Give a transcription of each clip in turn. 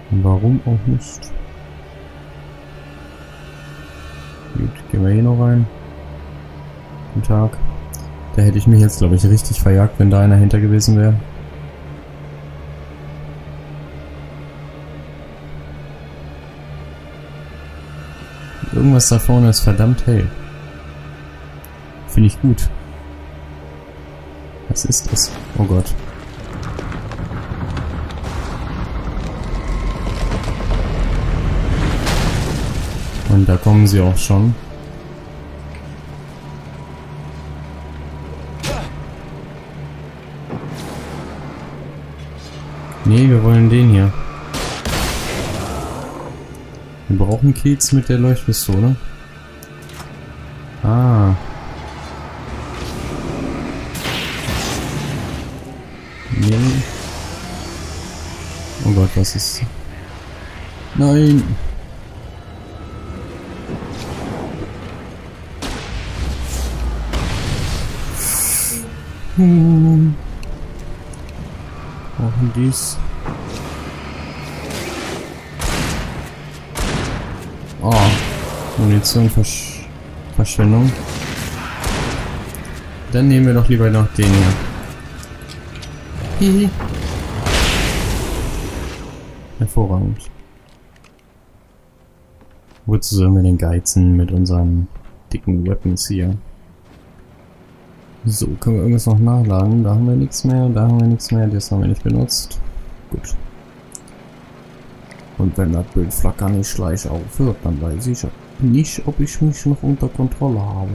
Warum auch nicht? Gut, gehen wir hier noch rein. Guten Tag. Da hätte ich mich jetzt, glaube ich, richtig verjagt, wenn da einer hinter gewesen wäre. Irgendwas da vorne ist verdammt hell. Finde ich gut. Was ist das? Oh Gott. Und da kommen sie auch schon. Nee, wir wollen den hier. Wir brauchen Kills mit der Leuchtpistole. Ah. Nee. Oh Gott, was ist... Nein! Brauchen dies. Oh, Munition Verschwendung. Dann nehmen wir doch lieber noch den hier. Hihi. Hervorragend. Wozu sollen wir den geizen mit unseren dicken Weapons hier? So, können wir irgendwas noch nachladen? Da haben wir nichts mehr, da haben wir nichts mehr, das haben wir nicht benutzt. Gut. Und wenn das Bild flackern nicht gleich aufhört, dann weiß ich nicht, ob ich mich noch unter Kontrolle habe.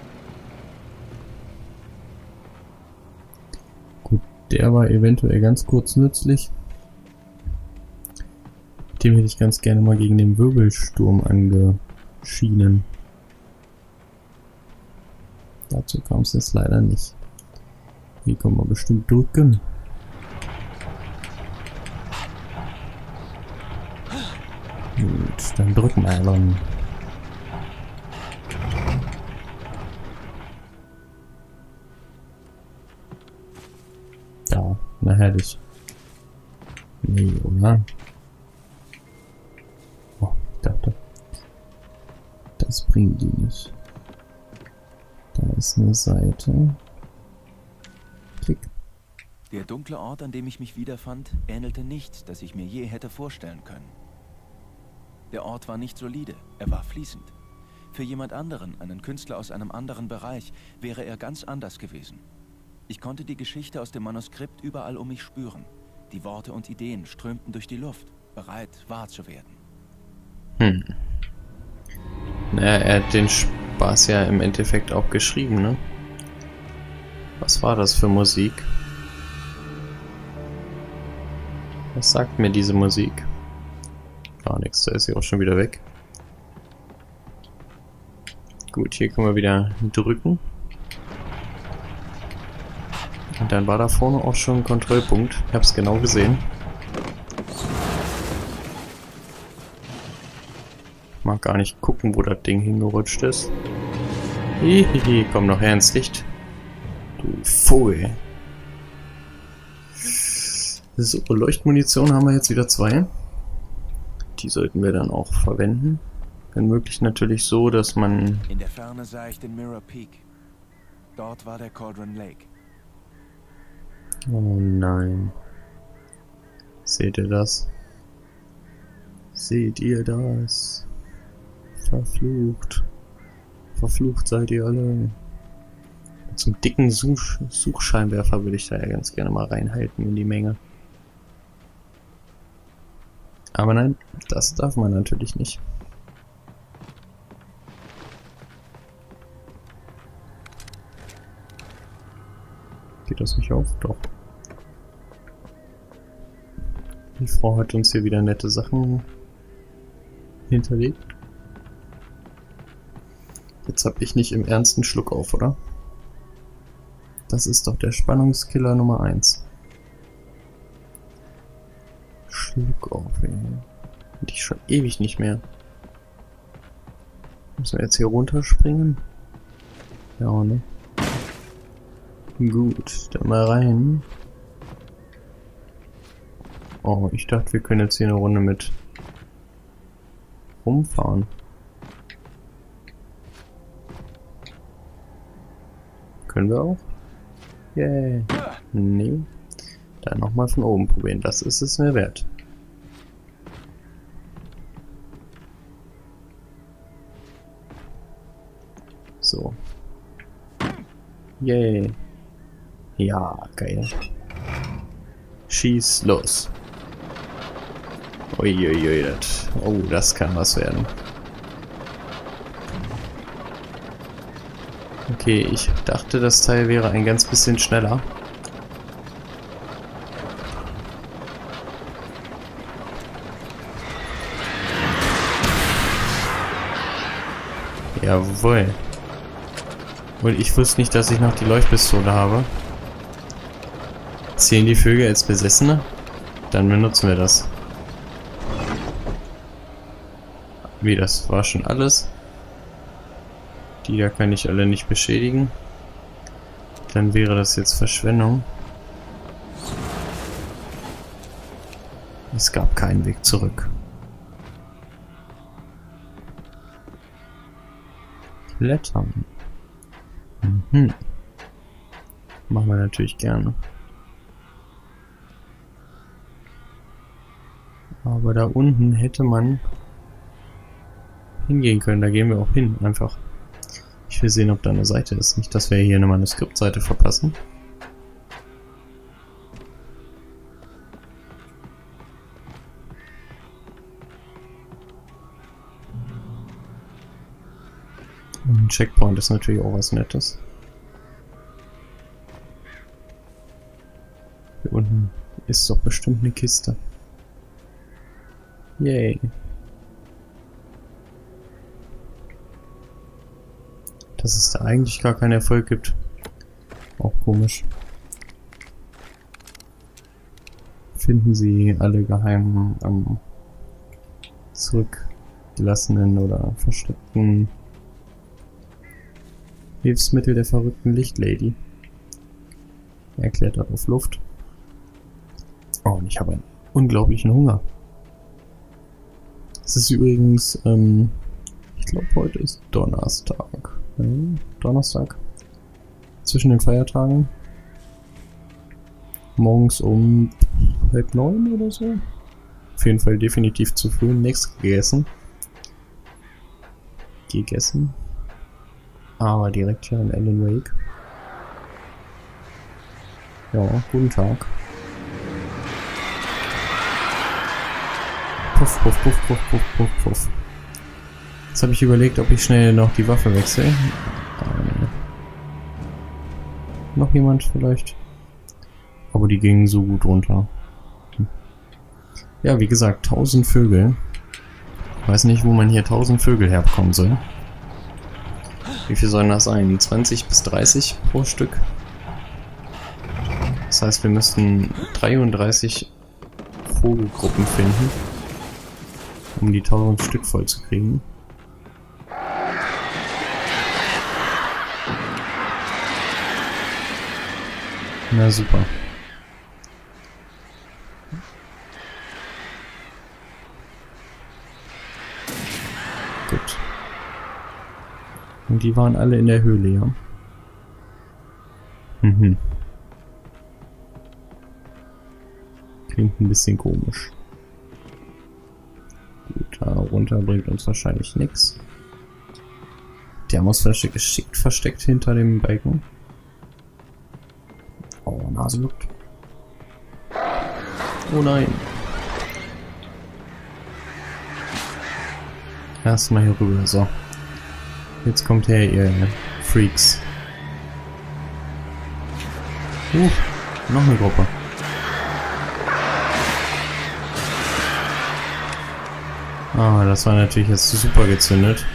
Gut, der war eventuell ganz kurz nützlich. Dem hätte ich ganz gerne mal gegen den Wirbelsturm angeschienen. Dazu kam es jetzt leider nicht. Hier können wir bestimmt drücken. Gut, dann drücken wir dann. Ja, na herrlich. Nee, oder? Oh, ich dachte. Das bringt die nicht. Da ist eine Seite. Klick. Der dunkle Ort, an dem ich mich wiederfand, ähnelte nichts, das ich mir je hätte vorstellen können. Der Ort war nicht solide, er war fließend. Für jemand anderen, einen Künstler aus einem anderen Bereich, wäre er ganz anders gewesen. Ich konnte die Geschichte aus dem Manuskript überall um mich spüren. Die Worte und Ideen strömten durch die Luft, bereit, wahr zu werden. Naja, er hat den Spaß ja im Endeffekt auch geschrieben, ne? Was war das für Musik? Was sagt mir diese Musik? Gar nichts, da ist sie auch schon wieder weg. Gut, hier können wir wieder drücken. Und dann war da vorne auch schon ein Kontrollpunkt. Ich hab's genau gesehen. Ich mag gar nicht gucken, wo das Ding hingerutscht ist. Hihihi, komm noch her ins Licht. Du Vogel. So, Leuchtmunition haben wir jetzt wieder 2. Die sollten wir dann auch verwenden. Wenn möglich natürlich so, dass man... In der Ferne sah ich den Mirror Peak. Dort war der Cauldron Lake. Oh nein. Seht ihr das? Seht ihr das? Verflucht. Verflucht seid ihr alle. Mit so einem dicken Suchscheinwerfer würde ich da ja ganz gerne mal reinhalten in die Menge. Aber nein, das darf man natürlich nicht. Geht das nicht auf? Doch. Die Frau hat uns hier wieder nette Sachen hinterlegt. Jetzt habe ich nicht im Ernst einen Schluck auf, oder? Das ist doch der Spannungskiller Nummer 1. Schluck auf, ey. Und ich schon ewig nicht mehr. Müssen wir jetzt hier runterspringen? Ja, ne? Gut, dann mal rein. Oh, ich dachte, wir können jetzt hier eine Runde mit rumfahren. Können wir auch? Yay. Nee. Dann nochmal von oben probieren. Das ist es mir wert. So. Yay. Ja, geil. Schieß los. Uiuiui, das. Oh, das kann was werden. Okay, ich dachte, das Teil wäre ein ganz bisschen schneller. Jawohl. Und ich wusste nicht, dass ich noch die Leuchtpistole habe. Zählen die Vögel als Besessene? Dann benutzen wir das. Wie, das war schon alles? Die da kann ich alle nicht beschädigen. Dann wäre das jetzt Verschwendung. Es gab keinen Weg zurück. Klettern. Mhm. Machen wir natürlich gerne. Aber da unten hätte man hingehen können. Da gehen wir auch hin, einfach. Ich will sehen, ob da eine Seite ist. Nicht, dass wir hier eine Manuskriptseite verpassen. Ein Checkpoint ist natürlich auch was Nettes. Hier unten ist doch bestimmt eine Kiste. Yay. Dass es da eigentlich gar keinen Erfolg gibt. Auch komisch. Finden Sie alle geheimen zurückgelassenen oder versteckten Hilfsmittel der verrückten Lichtlady. Er klettert auf Luft. Oh, und ich habe einen unglaublichen Hunger. Es ist übrigens, ich glaube, heute ist Donnerstag. Donnerstag. Zwischen den Feiertagen. Morgens um 8:30 oder so. Auf jeden Fall definitiv zu früh. Nichts gegessen. Aber direkt hier in Alan Wake. Ja, guten Tag. Puff, puff, puff, puff, puff, puff, puff. Jetzt habe ich überlegt, ob ich schnell noch die Waffe wechsle. Noch jemand vielleicht? Aber die gingen so gut runter. Ja, wie gesagt, 1000 Vögel. Ich weiß nicht, wo man hier 1000 Vögel herbekommen soll. Wie viel sollen das sein? 20 bis 30 pro Stück? Das heißt, wir müssten 33 Vogelgruppen finden, um die 1000 Stück voll zu kriegen. Na super. Gut. Und die waren alle in der Höhle, ja? Mhm. Klingt ein bisschen komisch. Gut, da runter bringt uns wahrscheinlich nichts. Der Thermosflasche geschickt versteckt hinter dem Balken. Oh, Nase lugt. Oh nein. Erstmal hier rüber, so. Jetzt kommt her, ihr Freaks. Noch eine Gruppe. Ah, das war natürlich jetzt super gezündet.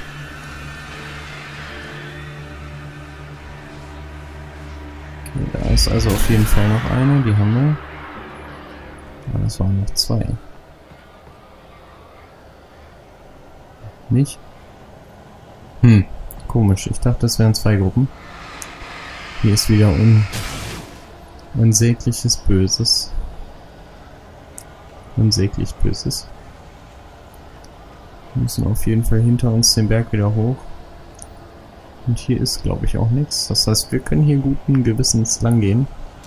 Okay, da ist also auf jeden Fall noch eine, die haben wir. Aber das waren noch zwei. Nicht? Komisch. Ich dachte, das wären zwei Gruppen. Hier ist wieder unsägliches Böses. unsäglich Böses. Wir müssen auf jeden Fall hinter uns den Berg wieder hoch. Und hier ist, glaube ich, auch nichts. Das heißt, wir können hier guten Gewissens lang gehen.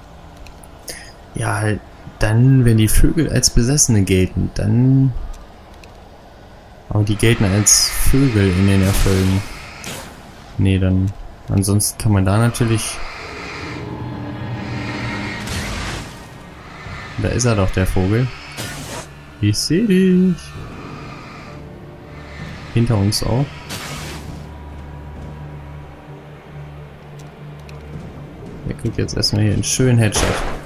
Ja, dann, wenn die Vögel als Besessene gelten, dann... Aber die gelten als Vögel in den Erfolgen. Nee, dann... Ansonsten kann man da natürlich... Da ist er doch, der Vogel. Ich sehe dich. Hinter uns auch. Der kriegt jetzt erstmal hier einen schönen Headshot.